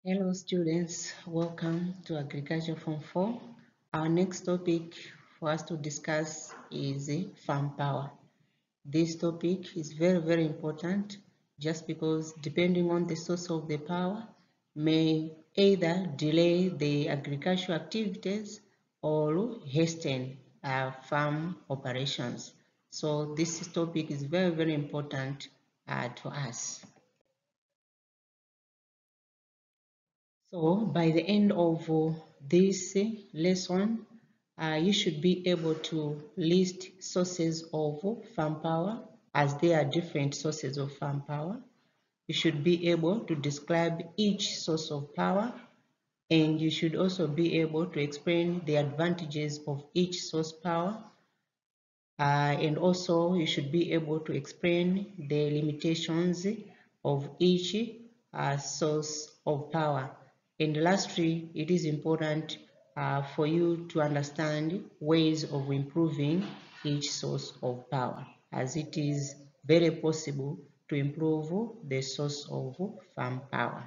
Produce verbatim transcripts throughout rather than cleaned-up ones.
Hello students, welcome to Agriculture Form four. Our next topic for us to discuss is farm power. This topic is very very important just because depending on the source of the power may either delay the agricultural activities or hasten uh, farm operations. So this topic is very very important uh, to us. So by the end of uh, this lesson, uh, you should be able to list sources of farm power, as there are different sources of farm power. You should be able to describe each source of power, and you should also be able to explain the advantages of each source power. Uh, and also you should be able to explain the limitations of each uh, source of power. And lastly, it is important uh, for you to understand ways of improving each source of power, as it is very possible to improve the source of farm power.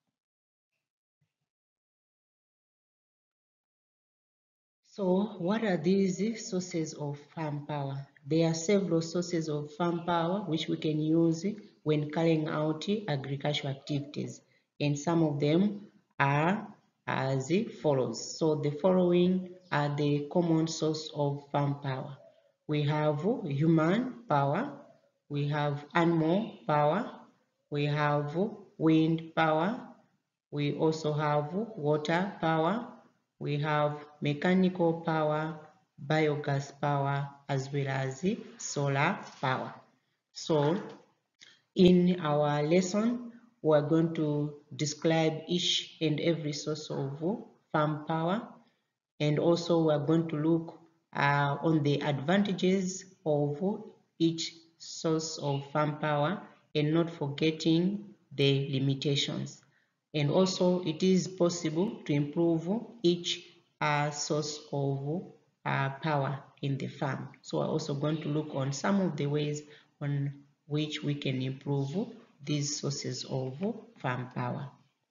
So what are these sources of farm power? There are several sources of farm power which we can use when carrying out agricultural activities, and some of them are as follows. So the following are the common source of farm power. We have human power, we have animal power, we have wind power, we also have water power, we have mechanical power, biogas power, as well as solar power. So in our lesson, we are going to describe each and every source of farm power, and also we are going to look uh, on the advantages of each source of farm power, and not forgetting the limitations. And also it is possible to improve each uh, source of uh, power in the farm. So we're also going to look on some of the ways on which we can improve these sources of farm power.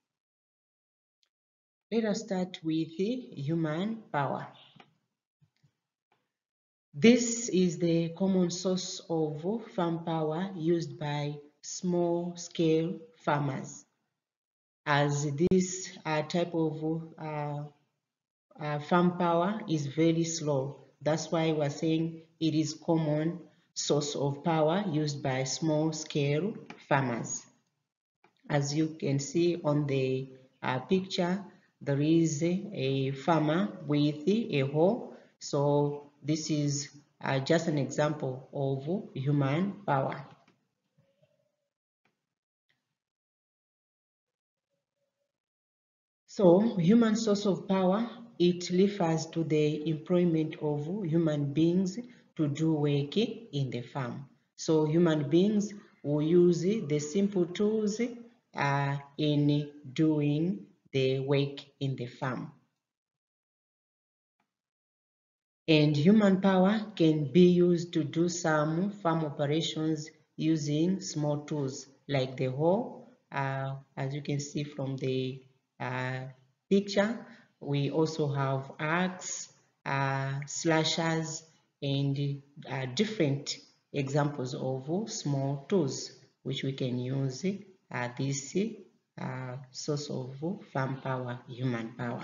Let us start with human power. This is the common source of farm power used by small-scale farmers, as this uh, type of uh, uh, farm power is very slow. That's why we're saying it is common source of power used by small-scale farmers. As you can see on the uh, picture, there is a farmer with a hoe. So this is uh, just an example of human power. So human source of power, it refers to the employment of human beings to do work in the farm. So human beings will use the simple tools uh, in doing the work in the farm. And human power can be used to do some farm operations using small tools like the hoe, uh, as you can see from the uh, picture. We also have axe, uh, slashers, and uh, different examples of small tools which we can use uh, this uh, source of farm power, human power.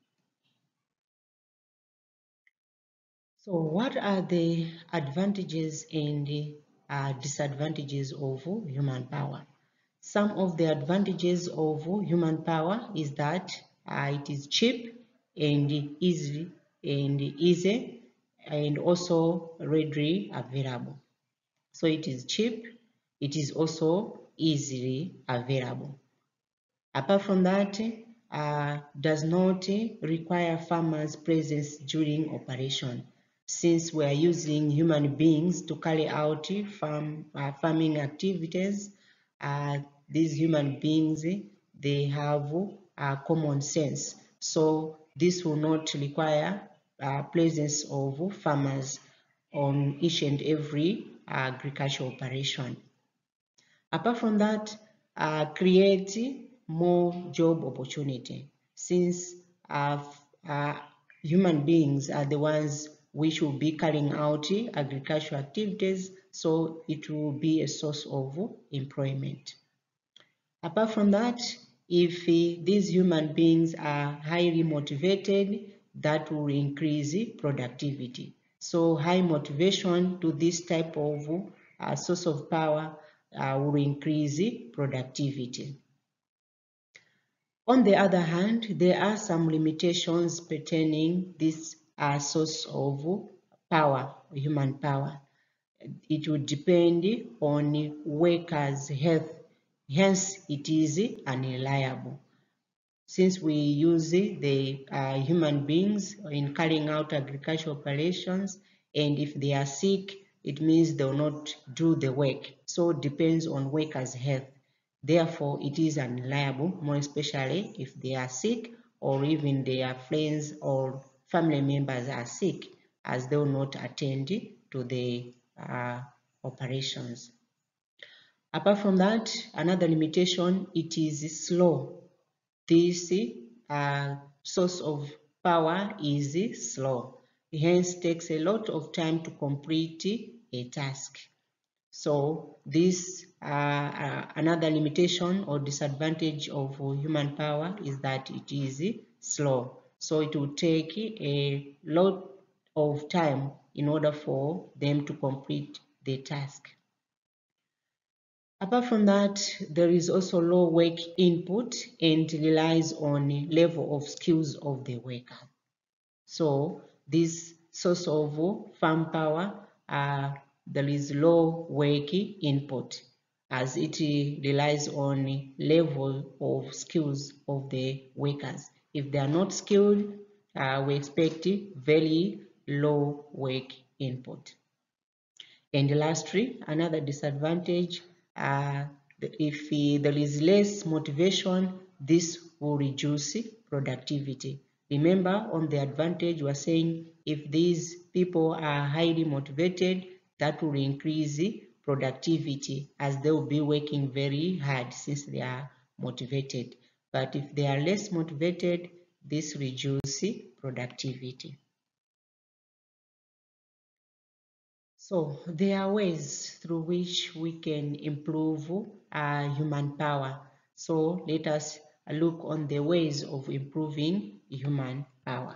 So what are the advantages and uh, disadvantages of human power? Some of the advantages of human power is that uh, it is cheap and easy and easy and also readily available. So it is cheap, it is also easily available. Apart from that, uh, does not require farmers' presence during operation, since we are using human beings to carry out farm, uh, farming activities. Uh, these human beings, they have uh, common sense. So this will not require uh, presence of farmers on each and every agricultural operation. Apart from that, uh, create more job opportunity, since uh, uh, human beings are the ones which will be carrying out agricultural activities, so it will be a source of employment. Apart from that, if uh, these human beings are highly motivated, that will increase productivity. So high motivation to this type of uh, source of power uh, will increase productivity. On the other hand, there are some limitations pertaining this uh, source of power, human power. It would depend on workers' health, hence it is unreliable. Since we use the uh, human beings in carrying out agricultural operations, and if they are sick, it means they will not do the work. So it depends on workers' health. Therefore, it is unreliable, more especially if they are sick or even their friends or family members are sick, as they will not attend to the uh, operations. Apart from that, another limitation, it is slow. This uh, source of power is slow, hence takes a lot of time to complete a task. So this uh, uh, another limitation or disadvantage of human power is that it is slow. So it will take a lot of time in order for them to complete the task. Apart from that, there is also low work input and relies on level of skills of the worker. So this source of farm power, uh, there is low work input as it relies on level of skills of the workers. If they are not skilled, uh, we expect very low work input. And lastly, another disadvantage, uh, if uh, there is less motivation, this will reduce productivity. Remember, on the advantage, we are saying if these people are highly motivated, that will increase productivity as they will be working very hard since they are motivated. But if they are less motivated, this reduces productivity. So there are ways through which we can improve uh, human power. So let us look on the ways of improving human power.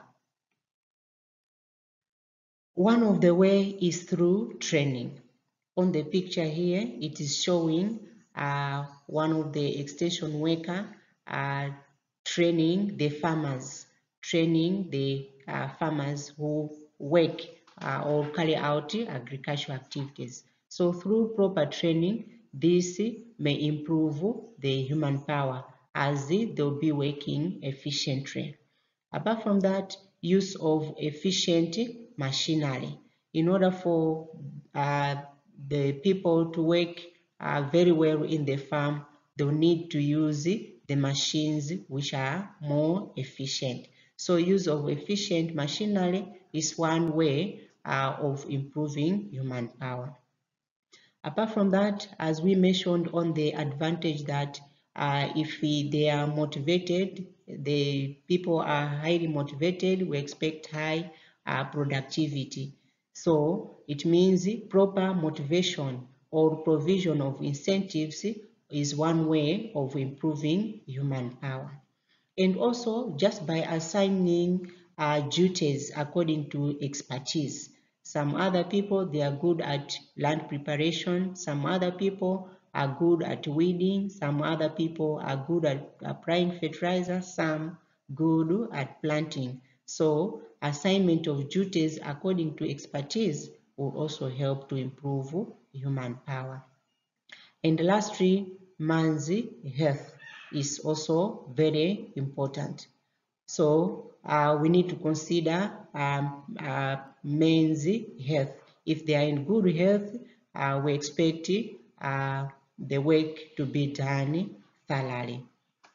One of the way is through training. On the picture here, it is showing uh, one of the extension worker uh, training the farmers, training the uh, farmers who work uh, or carry out agricultural activities. So through proper training, this may improve the human power as they will be working efficiently. Apart from that, use of efficient machinery. In order for uh, the people to work uh, very well in the farm, they'll need to use the machines which are more efficient. So use of efficient machinery is one way uh, of improving human power. Apart from that, as we mentioned on the advantage that uh, if we, they are motivated, the people are highly motivated, we expect high uh, productivity. So it means proper motivation or provision of incentives is one way of improving human power. And also just by assigning uh, duties according to expertise. Some other people, they are good at land preparation. Some other people are good at weeding. Some other people are good at applying fertilizer. Some good at planting. So assignment of duties according to expertise will also help to improve human power. And lastly, man's health is also very important. So uh, we need to consider um, uh, men's health. If they are in good health, uh, we expect uh, the work to be done thoroughly.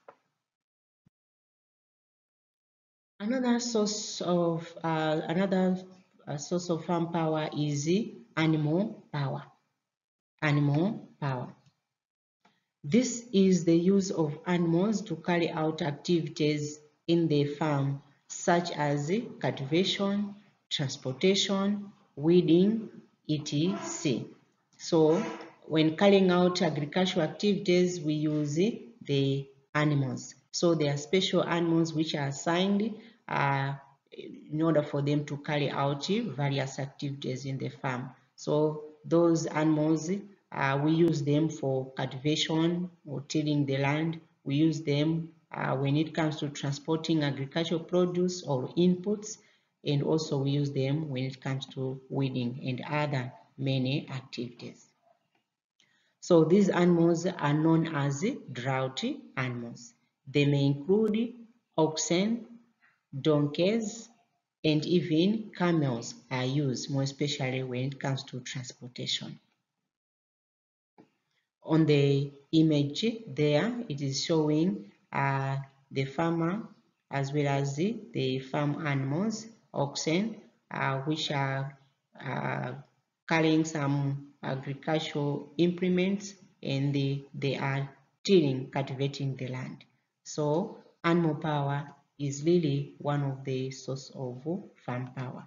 Another source of uh, another uh, source of farm power is animal power. Animal power. This is the use of animals to carry out activities in the farm, such as cultivation, transportation, weeding, et cetera. So, when carrying out agricultural activities, we use the animals. So, there are special animals which are assigned uh, in order for them to carry out various activities in the farm. So, those animals, uh, we use them for cultivation or tilling the land. We use them uh, when it comes to transporting agricultural produce or inputs, and also we use them when it comes to weeding and other many activities. So these animals are known as drought animals. They may include oxen, donkeys, and even camels are used, more especially when it comes to transportation. On the image there, it is showing uh, the farmer as well as the, the farm animals, oxen, uh, which are uh, carrying some agricultural implements, and they, they are tilling, cultivating the land. So animal power is really one of the source of farm power.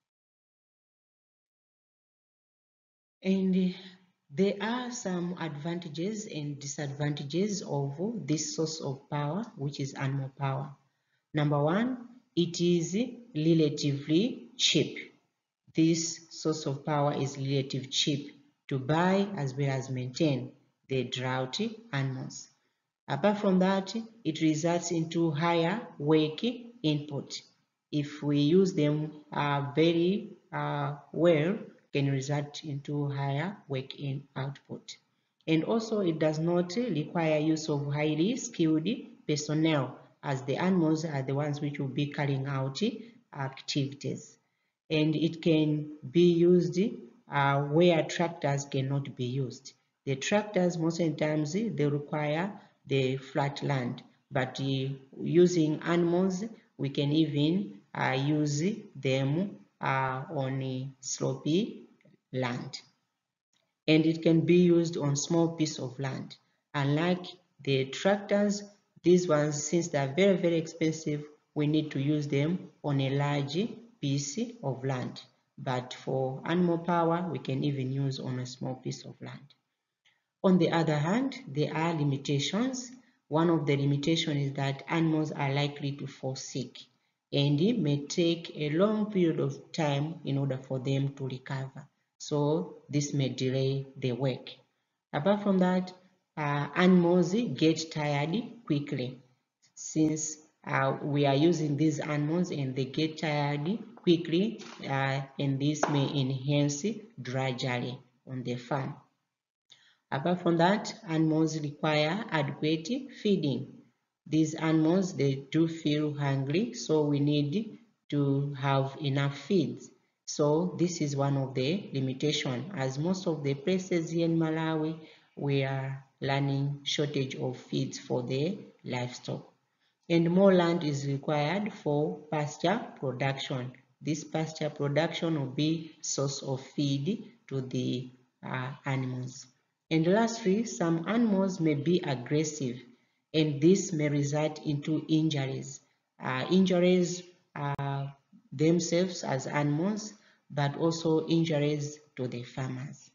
And there are some advantages and disadvantages of this source of power, which is animal power. Number one, it is relatively cheap. This source of power is relatively cheap to buy as well as maintain the drought animals. Apart from that, it results into higher work input. If we use them uh, very uh, well, can result into higher work in output. And also, it does not require use of highly skilled personnel, as the animals are the ones which will be carrying out activities. And it can be used uh, where tractors cannot be used. The tractors, most of the times, they require the flat land, but uh, using animals, we can even uh, use them uh, on a slopy land. And it can be used on small piece of land. Unlike the tractors, these ones, since they are very, very expensive, we need to use them on a large piece of land. But for animal power, we can even use on a small piece of land. On the other hand, there are limitations. One of the limitations is that animals are likely to fall sick, and it may take a long period of time in order for them to recover. So this may delay the work. Apart from that, uh, animals get tired quickly. Since uh, we are using these animals and they get tired quickly, uh, and this may enhance gradually on the farm. Apart from that, animals require adequate feeding. These animals, they do feel hungry, so we need to have enough feeds. So this is one of the limitations, as most of the places here in Malawi, we are learning shortage of feeds for the livestock. And more land is required for pasture production. This pasture production will be source of feed to the uh, animals. And lastly, some animals may be aggressive, and this may result into injuries. Uh, injuries uh, themselves as animals, but also injuries to the farmers.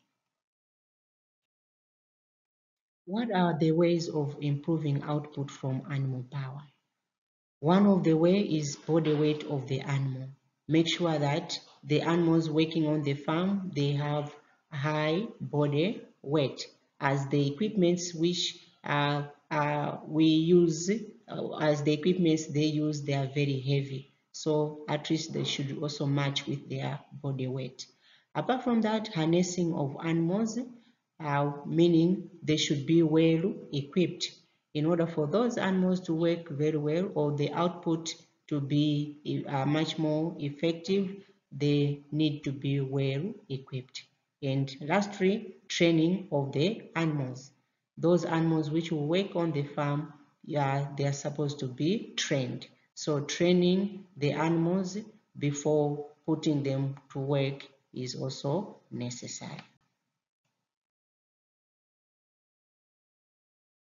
What are the ways of improving output from animal power? One of the way is body weight of the animal. Make sure that the animals working on the farm, they have high body weight, as the equipments which uh, uh, we use, uh, as the equipments they use, they are very heavy. So at least they should also match with their body weight. Apart from that, harnessing of animals, uh, meaning they should be well equipped in order for those animals to work very well, or the output to be uh, much more effective. They need to be well equipped. And lastly, training of the animals. Those animals which will work on the farm, yeah, they are supposed to be trained. So training the animals before putting them to work is also necessary.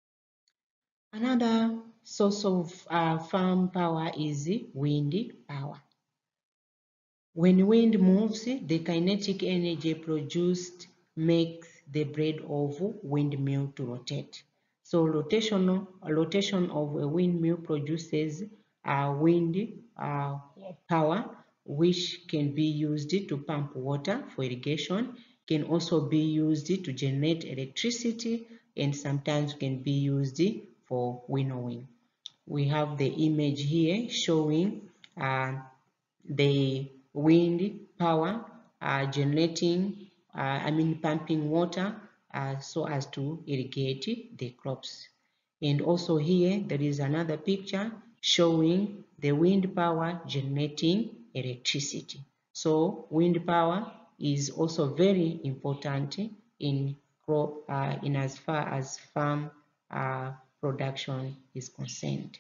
Another source of uh, farm power is wind power. When wind moves, the kinetic energy produced makes the blade of windmill to rotate. So rotational, rotation of a windmill produces uh, wind uh, power, which can be used to pump water for irrigation, can also be used to generate electricity, and sometimes can be used for winnowing. We have the image here showing uh, the wind power uh, generating, uh, I mean pumping water uh, so as to irrigate the crops. And also here there is another picture showing the wind power generating electricity. So wind power is also very important in crop, uh, in as far as farm uh, production is concerned.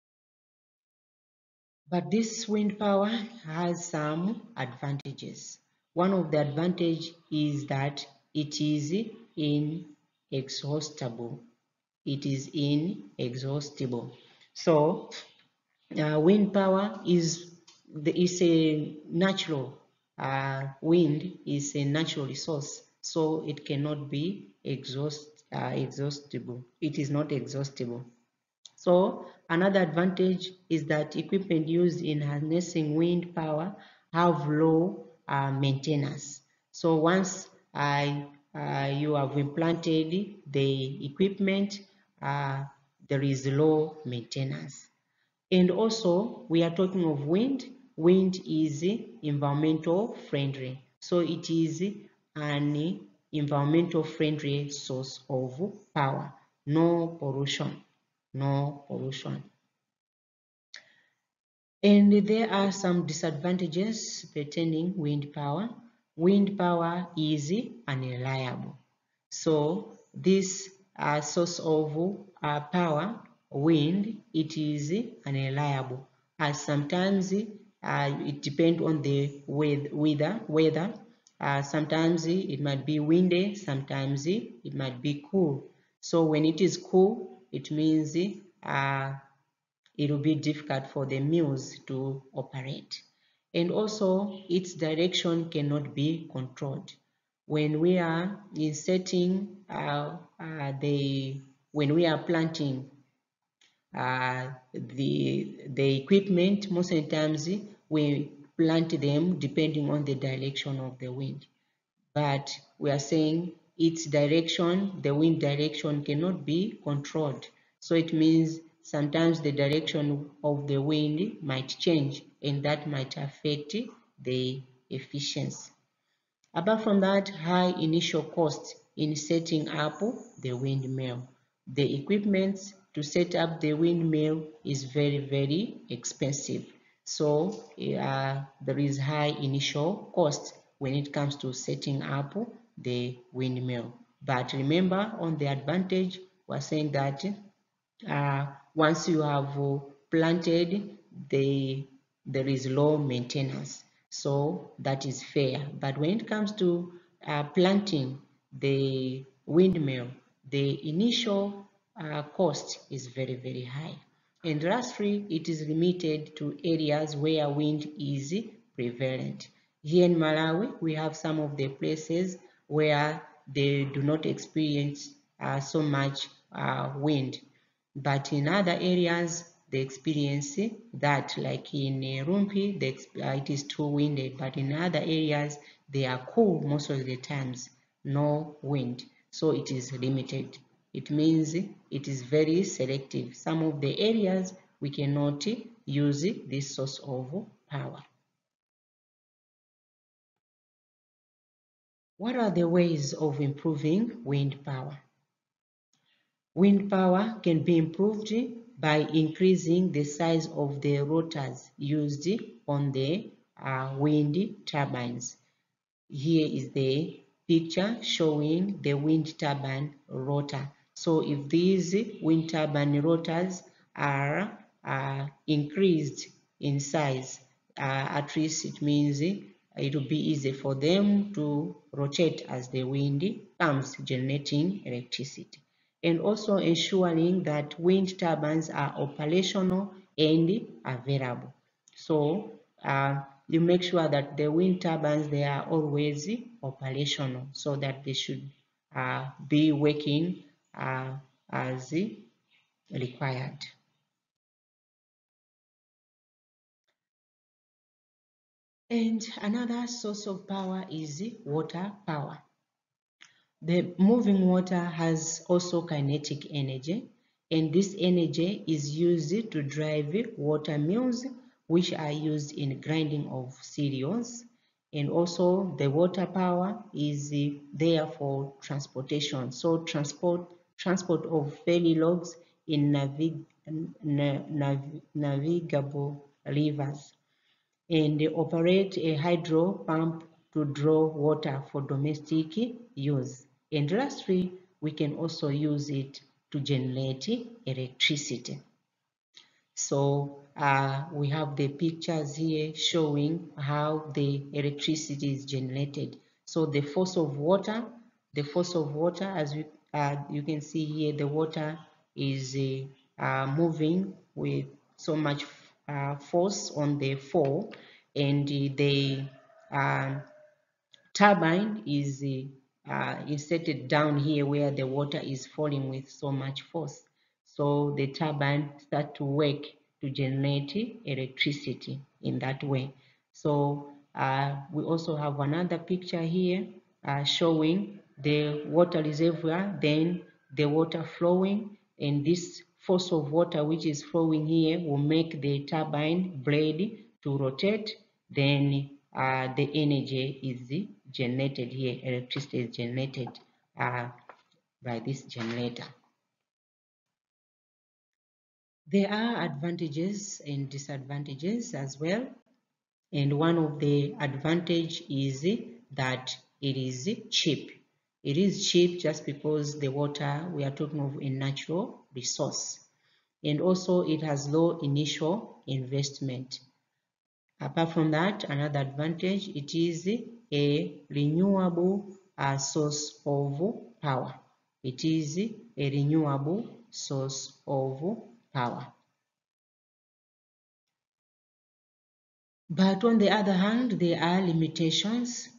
But this wind power has some advantages. One of the advantages is that it is inexhaustible. It is inexhaustible. So uh, wind power is the, is a natural uh, wind is a natural resource, so it cannot be exhaust uh, exhaustible. It is not exhaustible. So another advantage is that equipment used in harnessing wind power have low uh, maintenance. So once uh, uh, you have implanted the equipment, uh, there is low maintenance. And also, we are talking of wind. Wind is environmental friendly. So it is an environmental friendly source of power. No pollution. No pollution. And there are some disadvantages pertaining wind power. Wind power is unreliable. So this uh, source of uh, power, wind, it is unreliable. As sometimes uh, it depends on the weather. Weather. Uh, sometimes it might be windy. Sometimes it might be cool. So when it is cool, it means uh, it will be difficult for the mills to operate. And also, its direction cannot be controlled. When we are inserting uh, uh, the, when we are planting uh, the, the equipment, most of the times we plant them depending on the direction of the wind. But we are saying its direction, the wind direction cannot be controlled. So it means sometimes the direction of the wind might change and that might affect the efficiency. Apart from that, high initial cost in setting up the windmill. The equipment to set up the windmill is very, very expensive. So uh, there is high initial cost when it comes to setting up the windmill. But remember, on the advantage, we're saying that uh, once you have uh, planted, the, there is low maintenance. So that is fair. But when it comes to uh, planting the windmill, the initial uh, cost is very, very high. And lastly, it is limited to areas where wind is prevalent. Here in Malawi, we have some of the places where they do not experience uh, so much uh, wind. But in other areas, they experience that, like in Rumpi, uh, it is too windy. But in other areas, they are cool most of the times, no wind. So it is limited. It means it is very selective. Some of the areas we cannot use this source of power. What are the ways of improving wind power? Wind power can be improved by increasing the size of the rotors used on the uh, wind turbines. Here is the picture showing the wind turbine rotor. So if these wind turbine rotors are uh, increased in size, uh, at least it means it will be easy for them to rotate as the wind comes, generating electricity. and also ensuring that wind turbines are operational and available. So uh, you make sure that the wind turbines, they are always operational, so that they should uh, be working uh, as required. And another source of power is water power. The moving water has also kinetic energy, and this energy is used to drive water mills, which are used in grinding of cereals. And also the water power is there for transportation. So transport transport of ferry logs in navig nav navigable rivers, and they operate a hydro pump to draw water for domestic use. And lastly, we can also use it to generate electricity. So uh, we have the pictures here showing how the electricity is generated. So the force of water, the force of water, as we, uh, you can see here, the water is uh, uh, moving with so much uh, force on the fall, and the um, turbine is uh, inserted down here where the water is falling with so much force. So the turbine start to work to generate electricity in that way. So uh, we also have another picture here uh, showing the water reservoir, then the water flowing, and this force of water which is flowing here will make the turbine blade to rotate. Then uh, the energy is generated here, electricity is generated uh, by this generator. There are advantages and disadvantages as well, and one of the advantage is that it is cheap. It is cheap just because the water, we are talking of a natural resource, and also it has low initial investment. Apart from that, another advantage, it is a renewable uh, source of power. It is a renewable source of power. But on the other hand, there are limitations,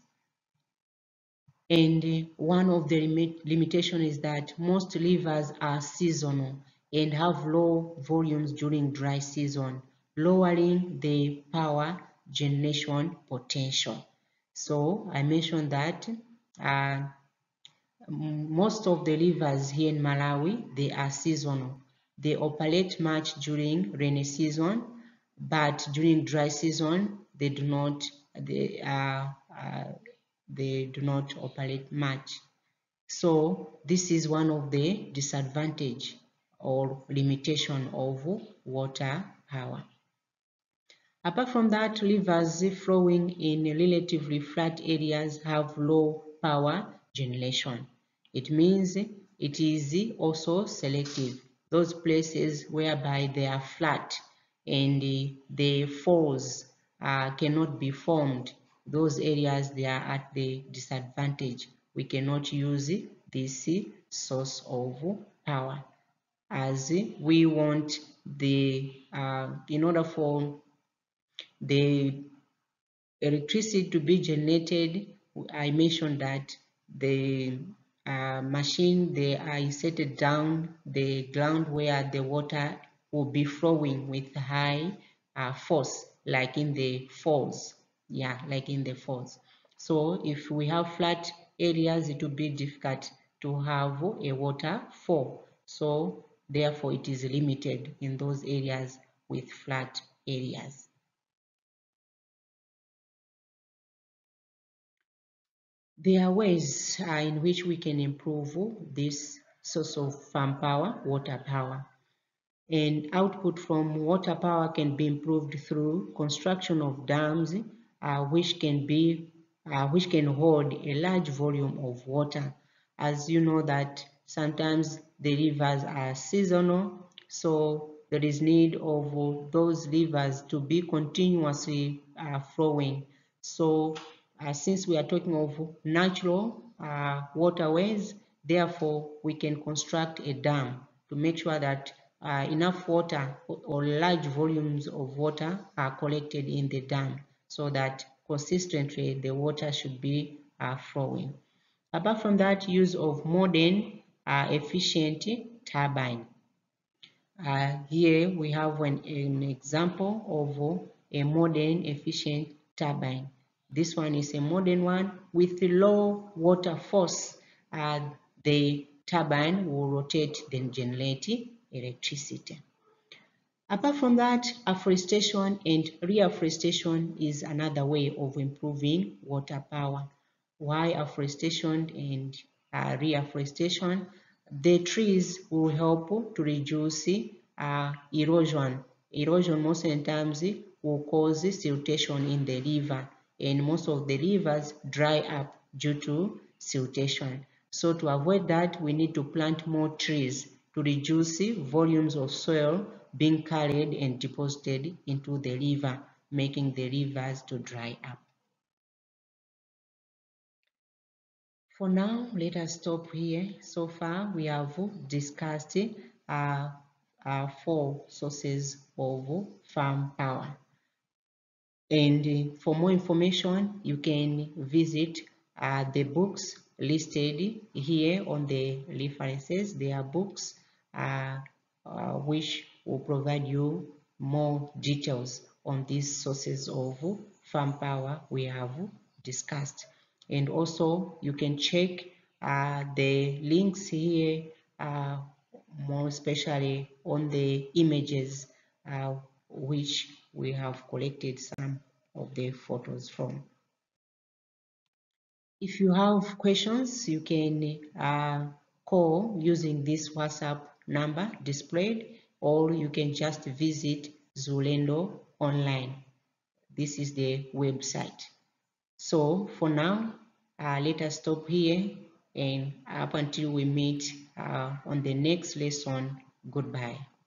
and one of the limit limitation is that most rivers are seasonal and have low volumes during dry season, lowering the power generation potential. So I mentioned that uh, most of the rivers here in Malawi, they are seasonal. They operate much during rainy season, but during dry season, they do not, they, uh, uh, they do not operate much. So this is one of the disadvantage or limitation of water power. Apart from that, rivers flowing in relatively flat areas have low power generation. It means it is also selective. Those places whereby they are flat and the falls uh, cannot be formed, those areas they are at the disadvantage. We cannot use this source of power, as we want the uh, in order for the electricity to be generated. I mentioned that the uh, machine, they are inserted down the ground where the water will be flowing with high uh, force, like in the falls. Yeah, like in the falls. So if we have flat areas, it will be difficult to have a waterfall. So therefore, it is limited in those areas with flat areas. There are ways uh, in which we can improve this source of farm power, water power. And output from water power can be improved through construction of dams, uh, which can be uh, which can hold a large volume of water. As you know that sometimes the rivers are seasonal, so there is need of uh, those rivers to be continuously uh, flowing. So uh, since we are talking of natural uh, waterways, Therefore, we can construct a dam to make sure that uh, enough water or large volumes of water are collected in the dam so that consistently the water should be uh, flowing. Apart from that, use of modern uh, efficient turbine. Uh, here we have an, an example of a modern efficient turbine. This one is a modern one with low water force. Uh, the turbine will rotate then generate electricity. Apart from that, afforestation and reforestation is another way of improving water power. Why afforestation and uh, reforestation? The trees will help to reduce uh, erosion. Erosion most of the times will cause siltation in the river, and most of the rivers dry up due to siltation. So to avoid that, we need to plant more trees to reduce volumes of soil being carried and deposited into the river, making the rivers to dry up. For now, let us stop here. So far, we have discussed uh, uh, four sources of farm power. And for more information, you can visit uh, the books listed here on the references. There are books uh, uh, which will provide you more details on these sources of farm power we have discussed. And also, you can check uh, the links here, uh, more especially on the images uh, which we have collected some of the photos from. If you have questions, you can uh, call using this WhatsApp number displayed, or you can just visit Xulendo online. This is the website. So for now, uh, let us stop here, and up until we meet uh, on the next lesson. Goodbye.